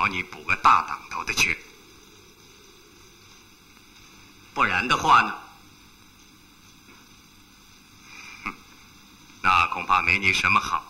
找你补个大党头的缺。不然的话呢？那恐怕没你什么好